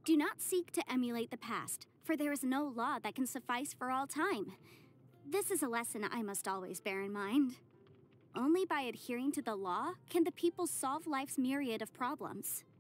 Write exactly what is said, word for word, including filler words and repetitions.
Do not seek to emulate the past, for there is no law that can suffice for all time. This is a lesson I must always bear in mind. Only by adhering to the law can the people solve life's myriad of problems.